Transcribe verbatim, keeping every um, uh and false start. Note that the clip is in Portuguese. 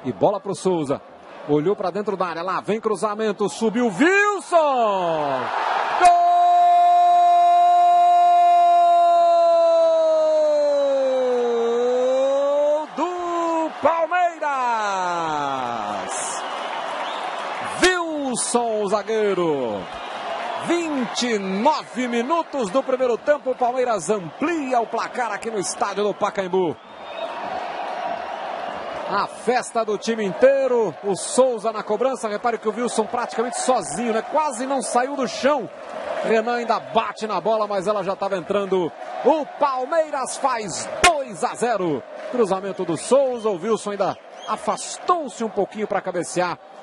E bola para o Souza. Olhou para dentro da área. Lá vem cruzamento. Subiu Wilson. Gol do Palmeiras. Wilson, o zagueiro. vinte e nove minutos do primeiro tempo. O Palmeiras amplia o placar aqui no estádio do Pacaembu. A festa do time inteiro, o Souza na cobrança, repare que o Wilson praticamente sozinho, né? Quase não saiu do chão. Renan ainda bate na bola, mas ela já estava entrando. O Palmeiras faz dois a zero. Cruzamento do Souza, o Wilson ainda afastou-se um pouquinho para cabecear.